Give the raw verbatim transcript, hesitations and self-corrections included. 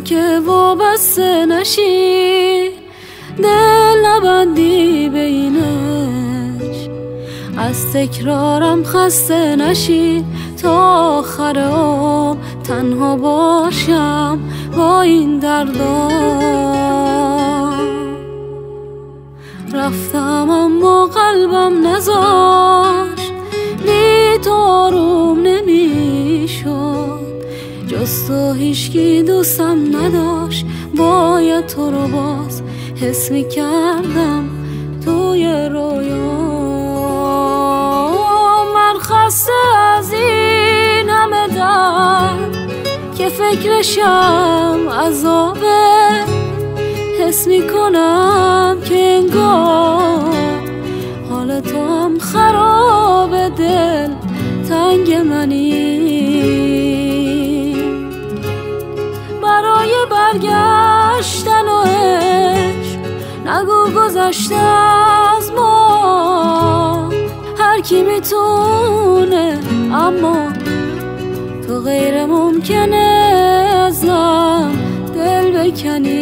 که وابسته نشی، دل نبندی بینش، از تکرارم خسته نشی، تا آخر عمر تنها باشم با این دردام. رفتم اما قلبم نذاشت، بی تو آروم نمیشد، جز تو هیچکی دوستم نداشت، باید تو رو باز حس میکردم توی رویا. من خسته از این همه درد که فکرشم عذابه، حس میکنم که انگار حال تو هم خراب، دل تنگ منی. برای برگشتن و عشق نگو گذشته از ما، هر کی میتونه اما تو غیر ممکنه ازم دل بکنی.